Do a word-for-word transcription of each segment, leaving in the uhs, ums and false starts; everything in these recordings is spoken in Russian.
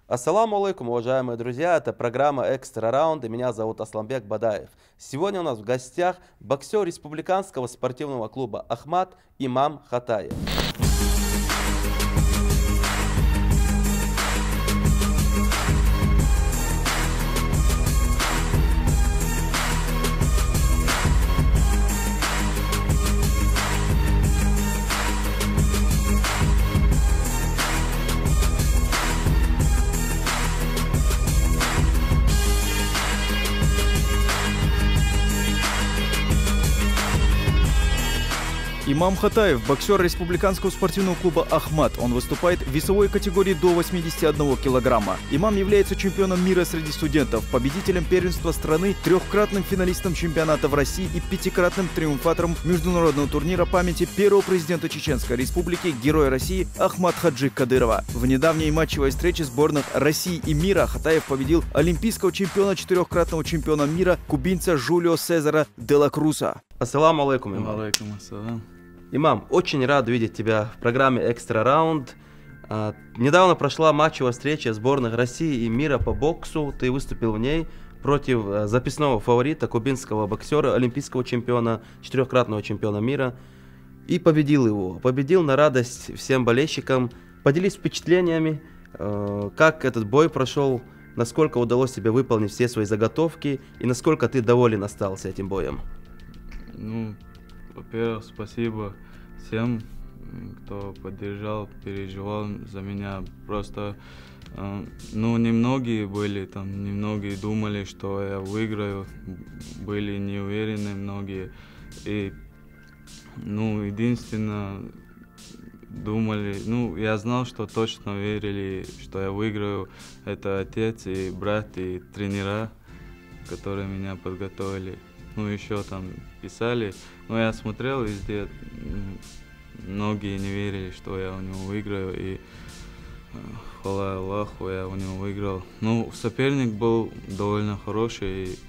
Ассаламу алейкум, уважаемые друзья, это программа «Экстра раунд» и меня зовут Асламбек Бадаев. Сегодня у нас в гостях боксер республиканского спортивного клуба «Ахмат» Имам Хатаев. Имам Хатаев, боксер республиканского спортивного клуба «Ахмат». Он выступает в весовой категории до восьмидесяти одного килограмма. Имам является чемпионом мира среди студентов, победителем первенства страны, трехкратным финалистом чемпионата в России и пятикратным триумфатором международного турнира памяти первого президента Чеченской Республики, героя России Ахмат Хаджи Кадырова. В недавней матчевой встрече сборных России и мира Хатаев победил олимпийского чемпиона, четырехкратного чемпиона мира, кубинца Жулио Сезара де ла Круса. Ассаламу алейкум, имам. Алейкум ассалам. Имам, очень рад видеть тебя в программе «Экстра раунд». А, недавно прошла матчевая встреча сборных России и мира по боксу. Ты выступил в ней против а, записного фаворита, кубинского боксера, олимпийского чемпиона, четырехкратного чемпиона мира. И победил его. Победил на радость всем болельщикам. Поделись впечатлениями, а, как этот бой прошел, насколько удалось тебе выполнить все свои заготовки и насколько ты доволен остался этим боем. Ну, во-первых, спасибо всем, кто поддержал, переживал за меня. Просто, э, ну, немногие были там, немногие думали, что я выиграю, были не уверены многие. И, ну, единственное, думали, ну, я знал, что точно верили, что я выиграю. Это отец и брат и тренера, которые меня подготовили. Ну, еще там писали, но я смотрел везде, многие не верили, что я у него выиграю, и хвала Аллаху, я у него выиграл. Ну, соперник был довольно хороший, и,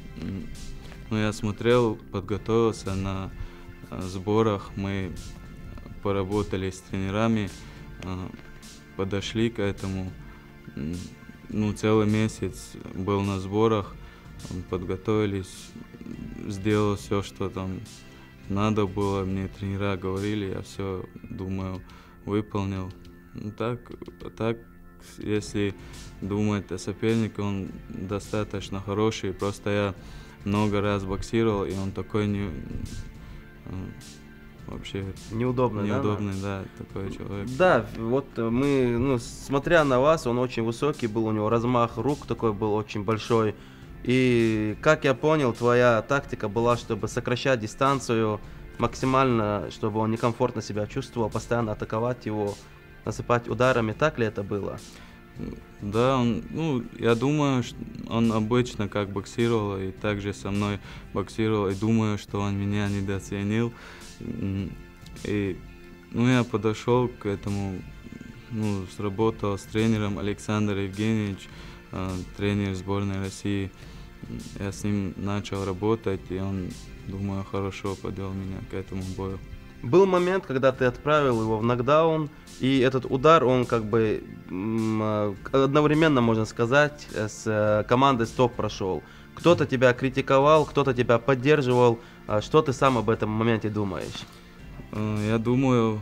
ну, я смотрел, подготовился на сборах, мы поработали с тренерами, подошли к этому, ну, целый месяц был на сборах, подготовились, сделал все, что там надо было, мне тренера говорили, я все, думаю, выполнил. Ну, так, так, если думать о сопернике, он достаточно хороший, просто я много раз боксировал, и он такой не, вообще неудобный, неудобный, да, да, такой человек. Да, вот мы, ну, смотря на вас, он очень высокий был, у него размах рук такой был очень большой. И, как я понял, твоя тактика была, чтобы сокращать дистанцию максимально, чтобы он некомфортно себя чувствовал, постоянно атаковать его, насыпать ударами. Так ли это было? Да, он, ну, я думаю, что он обычно как боксировал, и также со мной боксировал, и думаю, что он меня недооценил. И, ну, я подошел к этому, ну, сработал с тренером Александр Евгеньевич, тренер сборной России. Я с ним начал работать, и он, думаю, хорошо подвел меня к этому бою. Был момент, когда ты отправил его в нокдаун, и этот удар, он как бы одновременно, можно сказать, с командой «Стоп» прошел. Кто-то тебя критиковал, кто-то тебя поддерживал. Что ты сам об этом моменте думаешь? Я думаю,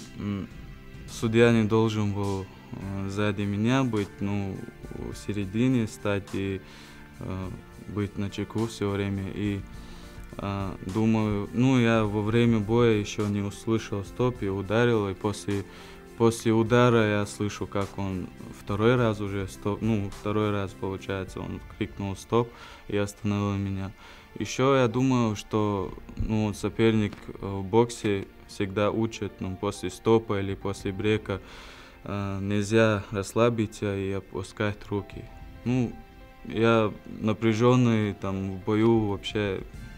судья не должен был сзади меня быть, ну, в середине стать и э, быть начеку все время. И э, думаю, ну, я во время боя еще не услышал стоп и ударил, и после, после удара я слышу, как он второй раз уже стоп, ну, второй раз, получается, он крикнул стоп и остановил меня. Еще я думаю, что, ну, соперник в боксе всегда учит, ну, после стопа или после брейка нельзя расслабиться и опускать руки. Ну, я напряженный, там, в бою вообще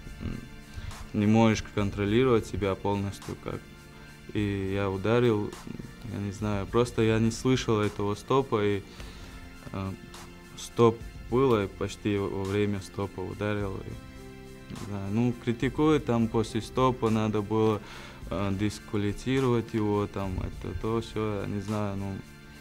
не можешь контролировать себя полностью, как. И я ударил, я не знаю, просто я не слышал этого стопа, и э, стоп было, и почти во время стопа ударил. И, да, ну, критикуют, там, после стопа надо было дисквалифицировать его, там, это то, все, я не знаю, ну,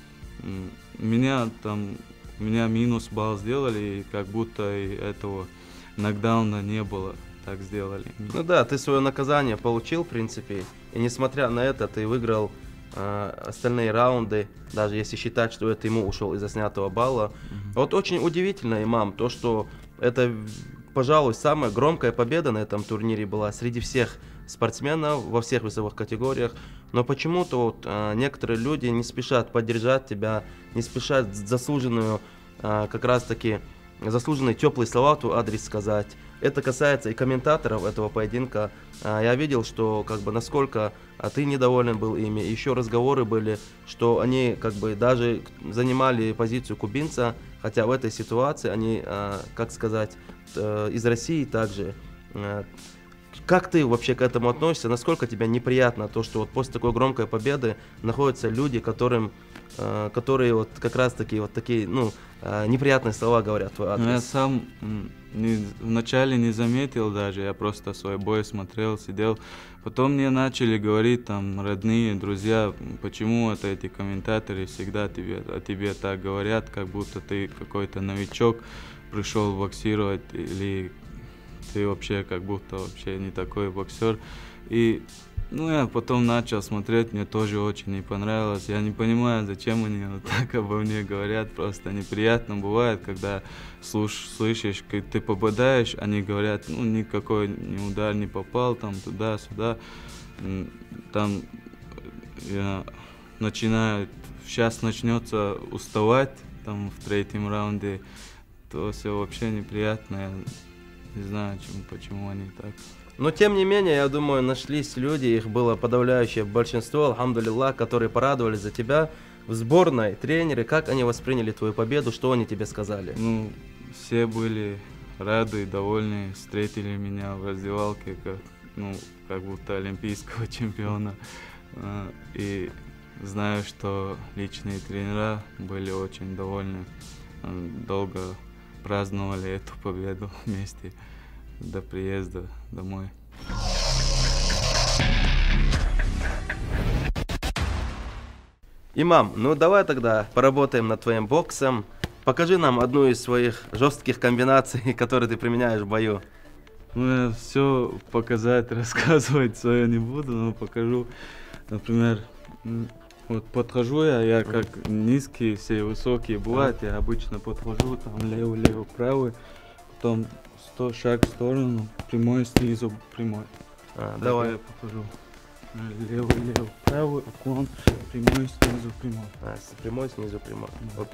м, меня там, меня минус балл сделали, и как будто и этого нокдауна не было, так сделали. Ну да, ты свое наказание получил, в принципе, и несмотря на это, ты выиграл э, остальные раунды, даже если считать, что это ему ушел из-за снятого балла. Mm-hmm. Вот очень удивительно, имам, то, что это, пожалуй, самая громкая победа на этом турнире была среди всех спортсменов во всех весовых категориях, но почему-то вот, э, некоторые люди не спешат поддержать тебя, не спешат заслуженную, э, как раз-таки, заслуженные теплые слова в твой адрес сказать. Это касается и комментаторов этого поединка. А, я видел, что как бы насколько а, ты недоволен был ими. Еще разговоры были, что они как бы даже занимали позицию кубинца, хотя в этой ситуации они, а, как сказать, э, из России также. А, как ты вообще к этому относишься? Насколько тебе неприятно то, что вот после такой громкой победы находятся люди, которым, э, которые вот как раз таки вот такие, ну, э, неприятные слова говорят в твой адрес? Ну, я сам не, вначале не заметил даже, я просто свой бой смотрел, сидел. Потом мне начали говорить там родные, друзья, почему это эти комментаторы всегда тебе, о тебе так говорят, как будто ты какой-то новичок, пришел боксировать, или ты вообще как будто вообще не такой боксер. И ну, я потом начал смотреть, мне тоже очень не понравилось. Я не понимаю, зачем они вот так обо мне говорят, просто неприятно бывает, когда слуш, слышишь, как ты попадаешь, они говорят, ну, никакой ни удар не попал, там, туда-сюда. Там я начинаю, сейчас начнется уставать, там, в третьем раунде, то все вообще неприятно. Я не знаю, чем, почему они так. Но тем не менее, я думаю, нашлись люди, их было подавляющее большинство, алхамдулиллах, которые порадовались за тебя. В сборной тренеры, как они восприняли твою победу, что они тебе сказали? Ну, все были рады, довольны, встретили меня в раздевалке, как, ну, как будто олимпийского чемпиона. И знаю, что личные тренера были очень довольны, долго праздновали эту победу вместе до приезда домой. Имам, ну давай тогда поработаем над твоим боксом. Покажи нам одну из своих жестких комбинаций, которые ты применяешь в бою. Ну, я все показать, рассказывать свое не буду, но покажу. Например, вот подхожу я, я как низкие, все высокие бывают, я обычно подхожу, там левый, левый, правый, потом сто шаг в сторону, прямой снизу, прямой. А, давай. Я покажу. Левый, левый, правый, уклон, прямой, снизу, прямой. А, прямой, снизу, прямой. Оп.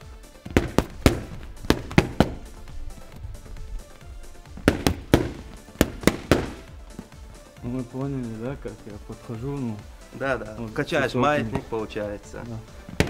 Ну, вы поняли, да, как я подхожу, ну. Да, да. Вот, качаешь высокий. маятник, получается. Да.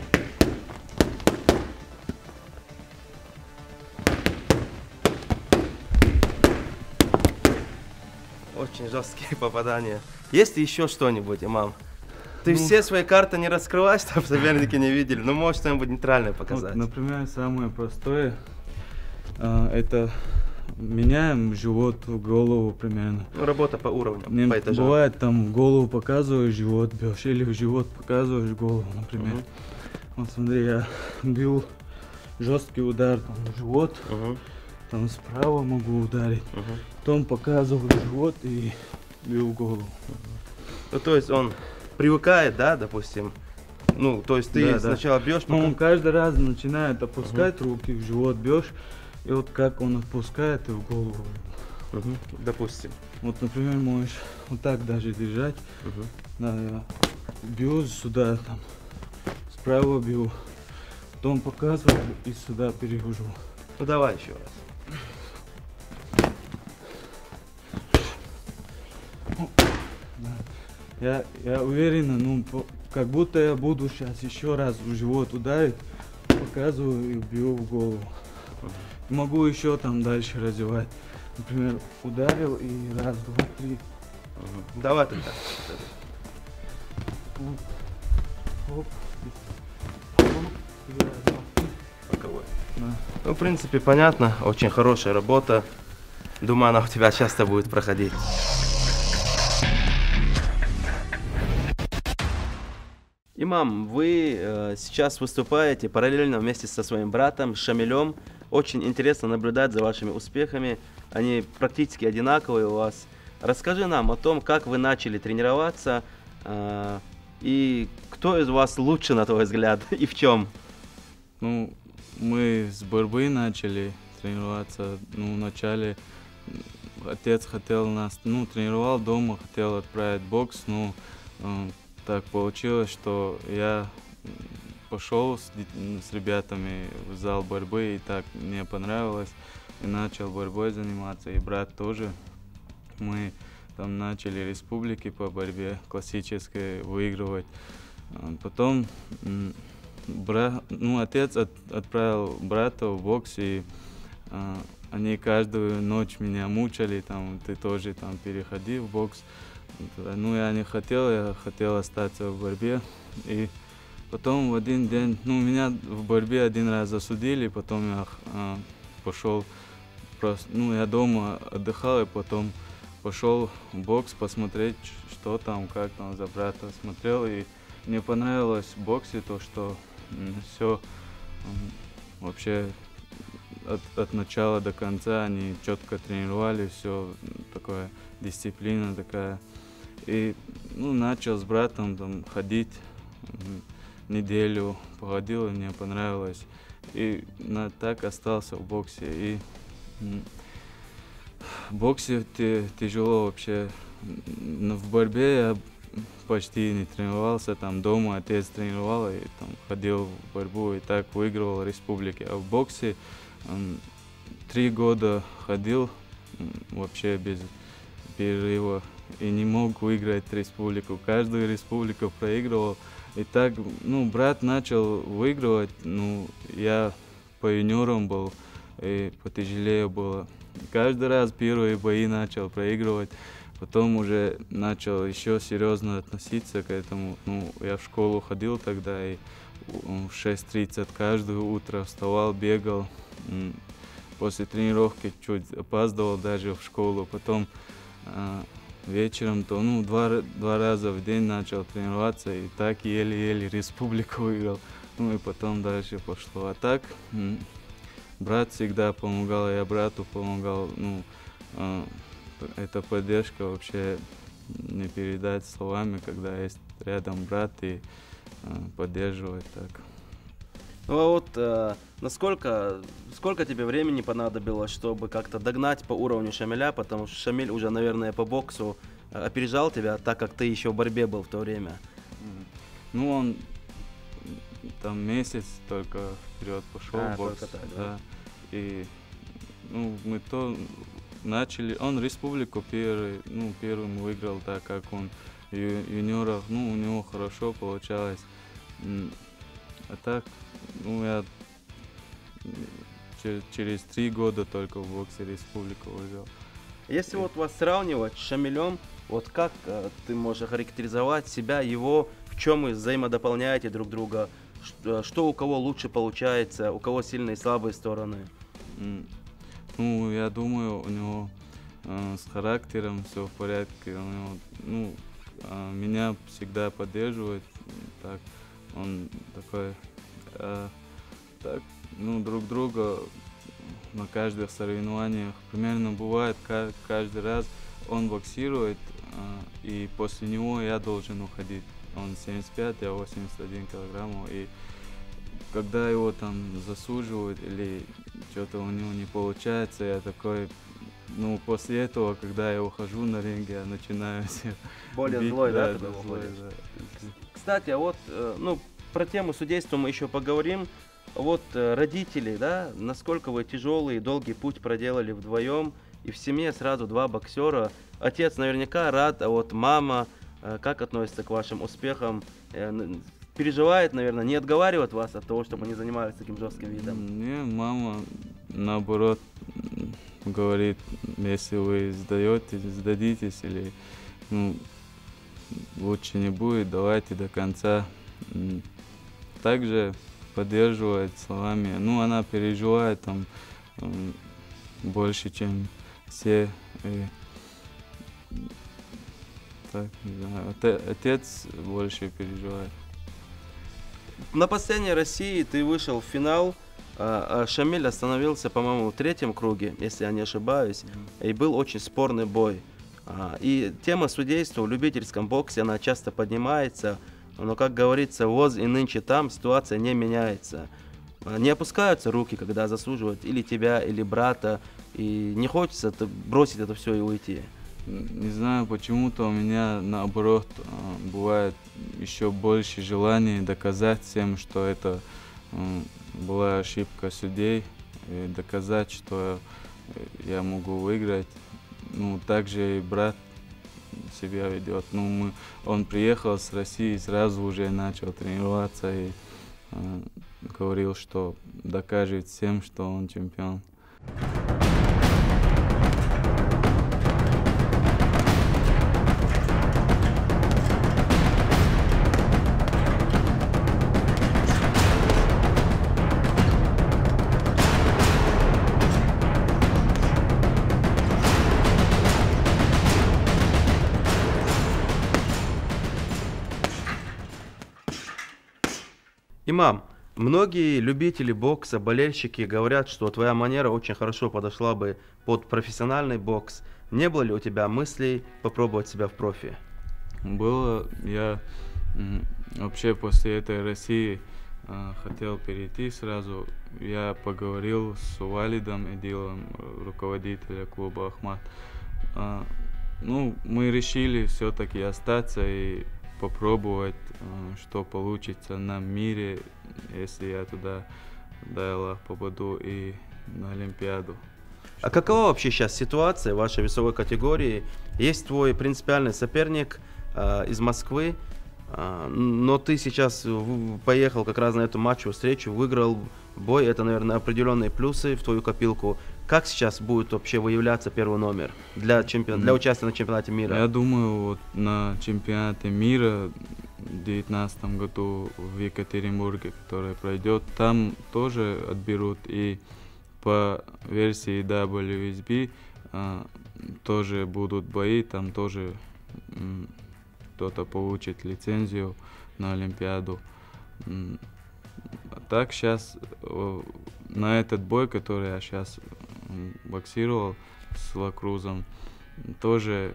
Очень жесткие попадания. Есть ли еще что-нибудь, имам? Ты Ну, все свои карты не раскрываешь, чтобы соперники не видели. Ну, можешь что-нибудь нейтральное показать. Вот, например, самое простое, а, это меняем живот в голову примерно. Ну, работа по уровню, Мне по этажам. бывает, там голову показываешь, живот бьешь, или в живот показываешь голову, например. Мгм. Вот смотри, я бил жесткий удар там, в живот, Угу, там справа могу ударить, угу. потом показываю живот и бил в голову. Ну, то есть он привыкает, да, допустим? Ну, то есть ты Да, да. сначала бьешь, Но пока... он каждый раз начинает опускать руки, в живот бьешь, и вот как он отпускает и в голову. Мгм, допустим. Вот, например, можешь вот так даже держать. Мгм. Да, я бью сюда, там, справа бью, потом показываю и сюда перевожу. Ну, давай еще раз. Я, я уверен, ну, по- как будто я буду сейчас еще раз в живот ударить, показываю и бью в голову. Могу еще там дальше развивать. Например, ударил и раз, два, три. Мгм. Давай тогда. Оп, оп, и- оп, и раз, два, три. Боковой. Да. Ну, в принципе, понятно. Очень хорошая работа. Думаю, она у тебя часто будет проходить. Имам, вы э, сейчас выступаете параллельно вместе со своим братом Шамилем. Очень интересно наблюдать за вашими успехами. Они практически одинаковые у вас. Расскажи нам о том, как вы начали тренироваться э, и кто из вас лучше, на твой взгляд, и в чем? Ну, мы с борьбы начали тренироваться. Ну, вначале отец хотел нас, ну, тренировал дома, хотел отправить в бокс, но э, так получилось, что я пошел с, с ребятами в зал борьбы, и так мне понравилось, и начал борьбой заниматься, и брат тоже. Мы там начали республики по борьбе классической выигрывать. Потом бра... ну, отец от... отправил брата в бокс, и э, они каждую ночь меня мучали, там, ты тоже там переходи в бокс. Ну, я не хотел, я хотел остаться в борьбе. И потом в один день, ну, меня в борьбе один раз засудили, потом я э, пошел, просто, ну, я дома отдыхал, и потом пошел в бокс посмотреть, что там, как там, за брата смотрел, и мне понравилось в боксе то, что все вообще от, от начала до конца они четко тренировали, все такое, дисциплина такая. И ну, начал с братом там ходить, неделю походил, и мне понравилось. И на, так остался в боксе. И в боксе тяжело вообще. В борьбе я почти не тренировался, там дома отец тренировал, и там ходил в борьбу, и так выигрывал республики. А в боксе три года ходил вообще без перерыва и не мог выиграть республику. Каждую республику проигрывал. И так, ну, брат начал выигрывать, ну, я по юниорам был, и потяжелее было. Каждый раз первые бои начал проигрывать, потом уже начал еще серьезно относиться к этому. Ну, я в школу ходил тогда, и в шесть тридцать каждое утро вставал, бегал. После тренировки чуть опаздывал даже в школу, потом э, вечером то, ну, два, два раза в день начал тренироваться, и так еле-еле республику выиграл. Ну и потом дальше пошло. А так брат всегда помогал, я брату помогал. Ну, э, эта поддержка вообще не передать словами, когда есть рядом брат и э, поддерживает так. Ну а вот э, насколько, сколько тебе времени понадобилось, чтобы как-то догнать по уровню Шамиля, потому что Шамиль уже, наверное, по боксу э, опережал тебя, так как ты еще в борьбе был в то время? Ну, он там месяц только вперед пошел а, в бокс. Так, да. да. И ну, мы то начали, он республику первый, ну, первым выиграл, так как он ю, юниоров, ну, у него хорошо получалось. А так, ну, я через, через три года только в боксе республику выиграл. Если вот вас сравнивать с Шамилем, вот как э, ты можешь охарактеризовать себя, его, в чем вы взаимодополняете друг друга, что, что у кого лучше получается, у кого сильные и слабые стороны? Mm. Ну, я думаю, у него э, с характером все в порядке, у него, ну, э, меня всегда поддерживает, так, он такой, э, так, ну, друг друга на каждых соревнованиях примерно бывает, каждый раз он боксирует, э, и после него я должен уходить. Он семьдесят пять, я восемьдесят один килограмм, и когда его там засуживают или что-то у него не получается, я такой, ну, после этого, когда я ухожу на ринге, я начинаю более бить, злой, да, да, когда злой, уходишь? да. Кстати, а вот, э, ну, про тему судейства мы еще поговорим. Вот э, родители, да, насколько вы тяжелый и долгий путь проделали вдвоем, и в семье сразу два боксера. Отец наверняка рад, а вот мама, э, как относится к вашим успехам? Э, переживает, наверное, не отговаривает вас от того, чтобы не занимались таким жестким видом? Не, мама, наоборот, говорит, если вы сдаетесь, сдадитесь, или, ну, лучше не будет, давайте до конца. Также поддерживает словами. Ну, она переживает там больше, чем все. И, так, не знаю, отец больше переживает. На последней России ты вышел в финал, а Шамиль остановился, по-моему, в третьем круге, если я не ошибаюсь, и был очень спорный бой. И тема судейства в любительском боксе, она часто поднимается, но, как говорится, воз и нынче там, ситуация не меняется. Не опускаются руки, когда заслуживают или тебя, или брата, и не хочется бросить это все и уйти. Не знаю, почему-то у меня наоборот бывает еще больше желания доказать всем, что это была ошибка судей, и доказать, что я могу выиграть. Ну, также и брат себя ведет. Ну, мы, он приехал с России, сразу уже начал тренироваться и э, говорил, что докажет всем, что он чемпион. Имам, многие любители бокса, болельщики говорят, что твоя манера очень хорошо подошла бы под профессиональный бокс. Не было ли у тебя мыслей попробовать себя в профи? Было. Я вообще после этой России э, хотел перейти сразу. Я поговорил с Валидом Эдилом, руководителем клуба «Ахмат». Э, ну, мы решили все-таки остаться и попробовать, что получится на мире, если я туда, дай Аллах, попаду и на Олимпиаду. А какова вообще сейчас ситуация в вашей весовой категории? Есть твой принципиальный соперник э, из Москвы, э, но ты сейчас поехал как раз на эту матчевую встречу, выиграл бой, это, наверное, определенные плюсы в твою копилку. Как сейчас будет вообще выявляться первый номер для, чемпион... для участия на чемпионате мира? Я думаю, вот на чемпионате мира в две тысячи девятнадцатом году в Екатеринбурге, который пройдет, там тоже отберут, и по версии дабл ю эс би а, тоже будут бои, там тоже м, кто-то получит лицензию на Олимпиаду. М, а так сейчас на этот бой, который я сейчас боксировал с Лакрузом, тоже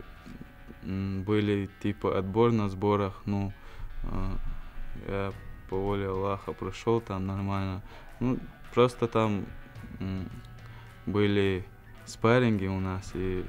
м, были типа отбор на сборах, ну э, я по воле Аллаха прошел там нормально. Ну, просто там м, были спарринги у нас, и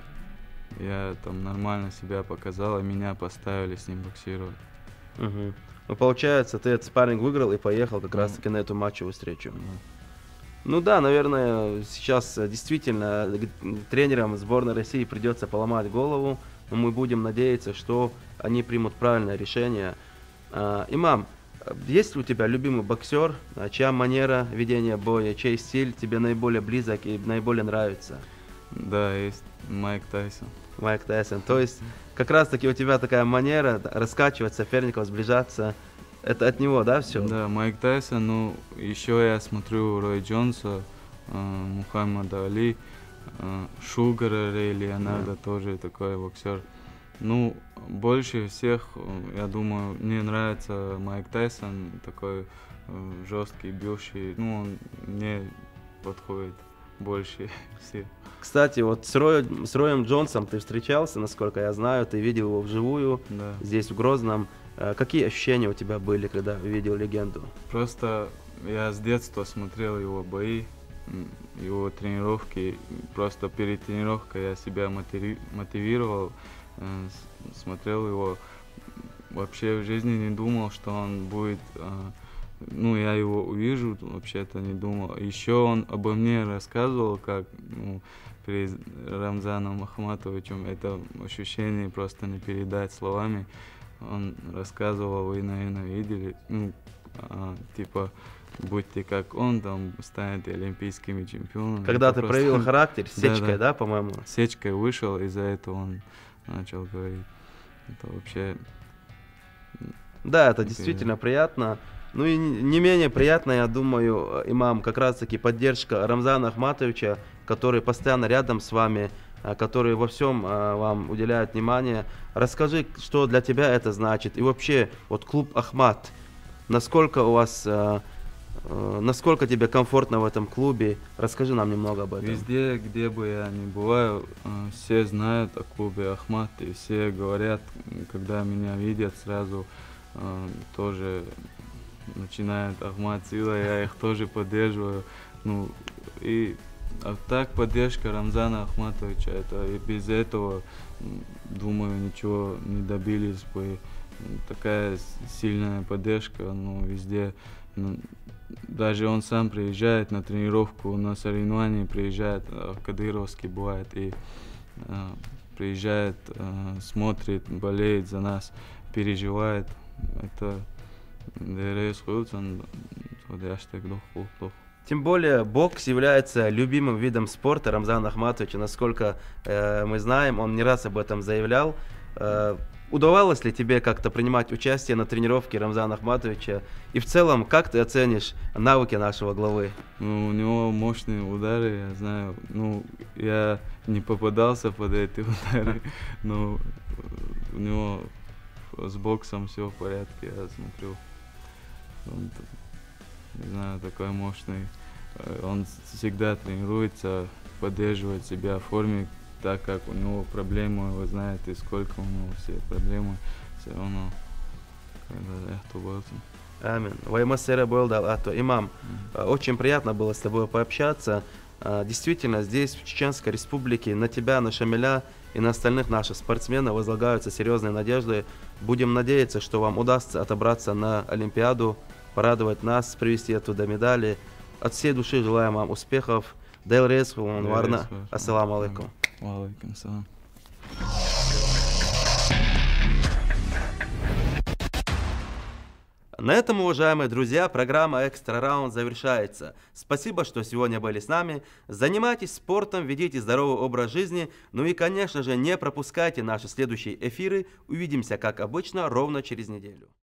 я там нормально себя показал, и меня поставили с ним боксировать. Угу. Ну, получается, ты этот спарринг выиграл и поехал как mm. раз таки на эту матчевую встречу. Mm. Ну да, наверное, сейчас действительно тренерам сборной России придется поломать голову, но мы будем надеяться, что они примут правильное решение. А, Имам, есть ли у тебя любимый боксер, чья манера ведения боя, чей стиль тебе наиболее близок и наиболее нравится? Да, есть Майк Тайсон. Майк Тайсон. То есть как раз таки у тебя такая манера раскачивать соперников, сближаться. Это от него, да, все? Да, Майк Тайсон, ну, еще я смотрю Рой Джонса, э, Мухаммада Али, э, Шугара Рэй Леонардо, yeah. тоже такой боксер. Ну, больше всех, я думаю, мне нравится Майк Тайсон, такой э, жесткий, бьющий, ну, он мне подходит больше всех. Кстати, вот с, Рой, с Роем Джонсом ты встречался, насколько я знаю, ты видел его вживую, да. здесь, в Грозном. Какие ощущения у тебя были, когда видел легенду? Просто я с детства смотрел его бои, его тренировки. Просто перед тренировкой я себя мотиви- мотивировал, э, смотрел его. Вообще в жизни не думал, что он будет... Э, ну, я его увижу, вообще-то не думал. Еще он обо мне рассказывал, как ну, перед Рамзаном Ахматовичем. Это ощущение просто не передать словами. Он рассказывал, вы, наверное, видели, ну, а, типа, будьте как он, там, станете олимпийскими чемпионами. Когда ты просто... проявил характер, сечкой, да, да. да, по-моему? Сечкой вышел, из-за этого он начал говорить. Это вообще... Да, это действительно приятно. Ну и не менее приятно, я думаю, Имам, как раз-таки поддержка Рамзана Ахматовича, который постоянно рядом с вами, который во всем вам уделяет внимание. Расскажи, что для тебя это значит. И вообще, вот клуб Ахмат, Насколько у вас, э, э, насколько тебе комфортно в этом клубе? Расскажи нам немного об этом. Везде, где бы я ни бываю, э, все знают о клубе Ахмат, и все говорят, когда меня видят, сразу э, тоже начинают Ахмат Сила, я их тоже поддерживаю. Ну, и а так поддержка Рамзана Ахматовича, это и без этого, думаю, ничего не добились бы. Такая сильная поддержка, ну, везде. Ну, даже он сам приезжает на тренировку, на соревнования приезжает, в Кадыровский бывает, и э, приезжает, э, смотрит, болеет за нас, переживает. Это Тем более бокс является любимым видом спорта Рамзана Ахматовича. Насколько э, мы знаем, он не раз об этом заявлял. Э, удавалось ли тебе как-то принимать участие на тренировке Рамзана Ахматовича? И в целом, как ты оценишь навыки нашего главы? Ну, у него мощные удары, я знаю. Ну, я не попадался под эти удары, но у него с боксом все в порядке, я смотрю. Он, не знаю, такой мощный. Он всегда тренируется, поддерживает себя в форме, так как у него проблемы, вы знаете, сколько у него все проблемы, все равно. Амин. Ваймасера Бойлдал Ато. Имам, очень приятно было с тобой пообщаться. Действительно, здесь, в Чеченской Республике, на тебя, на Шамиля и на остальных наших спортсменов возлагаются серьезные надежды. Будем надеяться, что вам удастся отобраться на Олимпиаду, порадовать нас, привезти оттуда медали. От всей души желаем вам успехов. Дейл Резху, Варна. Ассаламу алейкум. Алейкум салам. На этом, уважаемые друзья, программа «Экстра Раунд» завершается. Спасибо, что сегодня были с нами. Занимайтесь спортом, ведите здоровый образ жизни. Ну и, конечно же, не пропускайте наши следующие эфиры. Увидимся, как обычно, ровно через неделю.